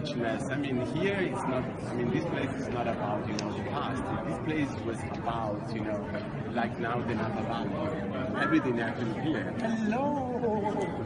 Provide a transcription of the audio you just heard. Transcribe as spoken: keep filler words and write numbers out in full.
richness. I mean, here it's not. I mean, this place is not about, you know, the past. This place was about, you know, like now the Napa Valley. Everything actually here. Hello.